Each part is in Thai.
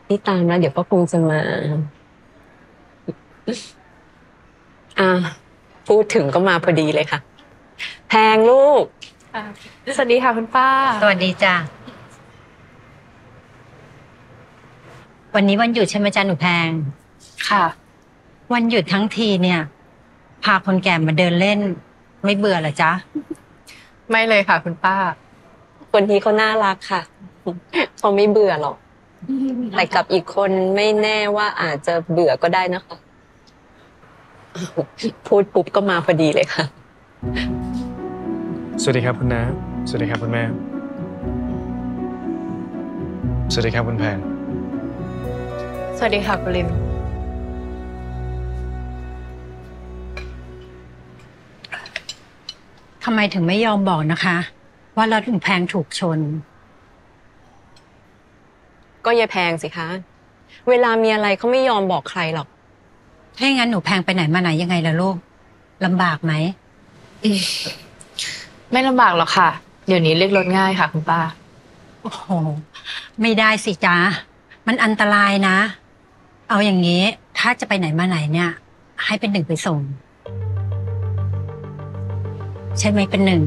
นี่ตามแล้วเดี๋ยวก็คงจะมาอ่าพูดถึงก็มาพอดีเลยค่ะแพงลูกสวัสดีค่ะคุณป้าสวัสดีจ้ะวันนี้วันหยุดใช่ไหมจ๊ะหนูแพงค่ะวันหยุดทั้งทีเนี่ยพาคนแก่มาเดินเล่นไม่เบื่อเหรอจ๊ะไม่เลยค่ะคุณป้าคนนี้เขาน่ารักค่ะเขาไม่เบื่อหรอกแต่กับอีกคนไม่แน่ว่าอาจจะเบื่อก็ได้นะคะพูดปุ๊บก็มาพอดีเลยค่ะสวัสดีครับคุณน้าสวัสดีครับคุณแม่สวัสดีครับคุณแพงสวัสดีค่ะคุณริมทำไมถึงไม่ยอมบอกนะคะว่ารถหนูแพงถูกชนก็ยายแพงสิคะเวลามีอะไรเขาไม่ยอมบอกใครหรอกถ้าอย่างนั้นหนูแพงไปไหนมาไหนยังไงล่ะลูกลำบากไหมไม่ลำบากหรอกค่ะเดี๋ยวนี้เรียกรถง่ายค่ะคุณป้าโอ้โหไม่ได้สิจ๊ะมันอันตรายนะเอาอย่างนี้ถ้าจะไปไหนมาไหนเนี่ยให้เป็นหนึ่งไปส่งใช่ไหมเป็นหนึ่ง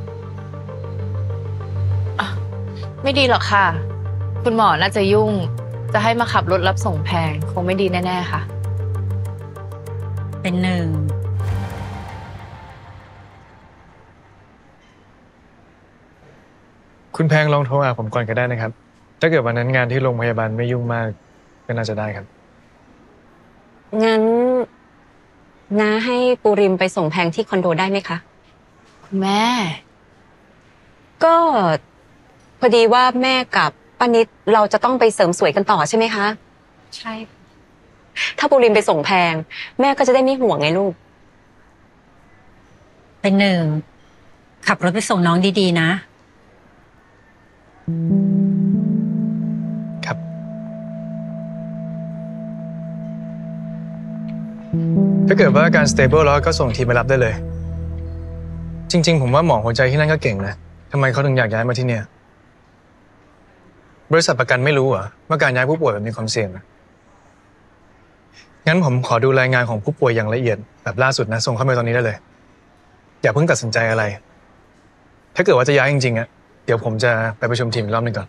ไม่ดีหรอกค่ะคุณหมอน่าจะยุ่งจะให้มาขับรถรับส่งแพงคงไม่ดีแน่ๆค่ะเป็นหนึ่งคุณแพงลองโทรหาผมก่อนก็ได้นะครับถ้าเกิดวันนั้นงานที่โรงพยาบาลไม่ยุ่งมากก็น่าจะได้ครับงั้นน้าให้ปูริมไปส่งแพงที่คอนโดได้ไหมคะคุณแม่ก็พอดีว่าแม่กับป้านิดเราจะต้องไปเสริมสวยกันต่อใช่ไหมคะใช่ถ้าปูริมไปส่งแพงแม่ก็จะได้ไม่ห่วงไงลูกเป็นหนึ่งขับรถไปส่งน้องดีๆนะครับถ้าเกิดว่าการ stable แล้วก็ส่งทีมมารับได้เลยจริงๆผมว่าหมอหัวใจที่นั่นก็เก่งนะทำไมเขาถึงอยากย้ายมาที่เนี่ยบริษัทประกันไม่รู้เหรอว่าการย้ายผู้ป่วยมันมีความเสี่ยงงั้นผมขอดูรายงานของผู้ป่วยอย่างละเอียดแบบล่าสุดนะส่งเข้ามาตอนนี้ได้เลยอย่าเพิ่งตัดสินใจอะไรถ้าเกิดว่าจะย้ายจริงๆอ่ะเดี๋ยวผมจะไปประชุมทีมอีกรอบหนึ่งก่อน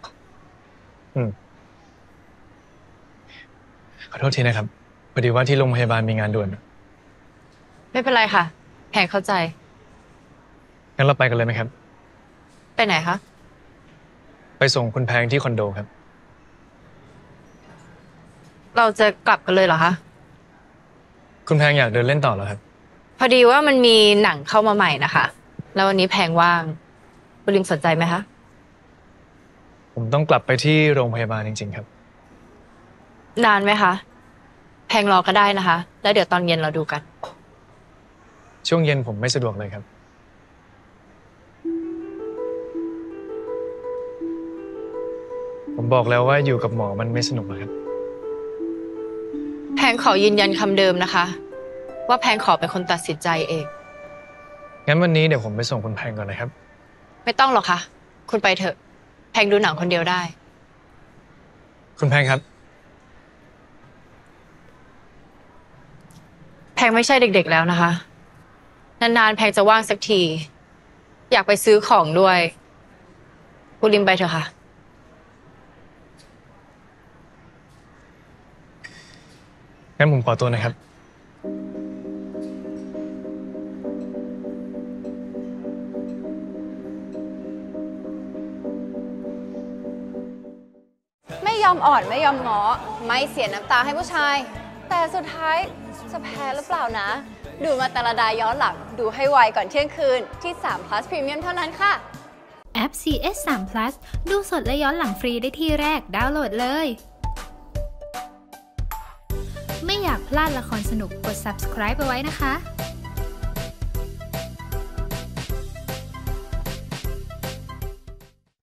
ขอโทษทีนะครับพอดีว่าที่โรงพยาบาลมีงานด่วนไม่เป็นไรค่ะแพงเข้าใจงั้นเราไปกันเลยไหมครับไปไหนคะไปส่งคุณแพงที่คอนโดครับเราจะกลับกันเลยเหรอคะคุณแพงอยากเดินเล่นต่อเหรอครับพอดีว่ามันมีหนังเข้ามาใหม่นะคะแล้ววันนี้แพงว่างคุณริมสนใจไหมคะผมต้องกลับไปที่โรงพยาบาลจริงๆครับนานไหมคะแพงรอก็ได้นะคะแล้วเดี๋ยวตอนเย็นเราดูกันช่วงเย็นผมไม่สะดวกเลยครับผมบอกแล้วว่าอยู่กับหมอมันไม่สนุกหรอกครับแพงขอยืนยันคำเดิมนะคะว่าแพงขอเป็นคนตัดสินใจเองงั้นวันนี้เดี๋ยวผมไปส่งคุณแพงก่อนนะครับไม่ต้องหรอกค่ะคุณไปเถอะแพงดูหนังคนเดียวได้คุณแพงครับแพงไม่ใช่เด็กๆแล้วนะคะนานๆแพงจะว่างสักทีอยากไปซื้อของด้วยคุณริมไปเถอะค่ะงั้นผมขอตัวนะครับไม่ยอมอ่อนไม่ยอมง้อไม่เสียน้ำตาให้ผู้ชายแต่สุดท้ายจะแพ้หรือเปล่านะดูมาแต่ละดาย้อนหลังดูให้ไวก่อนเที่ยงคืนที่3 plus Premium เท่านั้นค่ะแอป CS 3 Plus ดูสดและย้อนหลังฟรีได้ที่แรกดาวน์โหลดเลยไม่อยากพลาดละครสนุกกด subscribe ไปไว้นะคะ